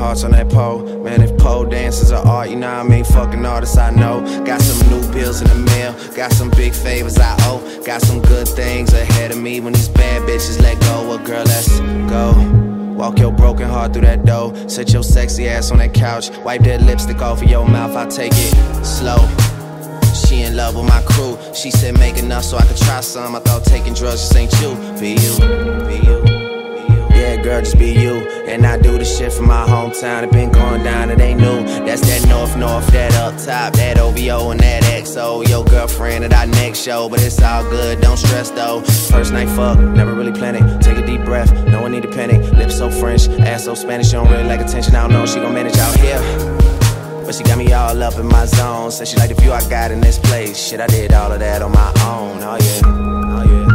hearts on that pole. Man, if pole dances are art, you know what I mean? Fucking artists I know. Got some new bills in the mail, got some big favors I owe. Got some good things ahead of me when these bad bitches let go. Well, girl, let's go. Walk your broken heart through that door. Sit your sexy ass on that couch. Wipe that lipstick off of your mouth, I take it slow. She in love with my crew. She said make enough so I could try some. I thought taking drugs just ain't you. Be you, be you, be you. Yeah, girl, just be you. And I do the shit from my hometown. It been going down, it ain't new. That's that north, that up top, that OVO and that XO. Your girlfriend at our next show, but it's all good, don't stress though. First night fuck, never really plan it. Take a deep breath, no one need to panic. Lips so French, ass so Spanish, she don't really like attention. I don't know if she gon' manage out here, but she got me all up in my zone. Said she like the view I got in this place. Shit, I did all of that on my own. Oh yeah, oh yeah.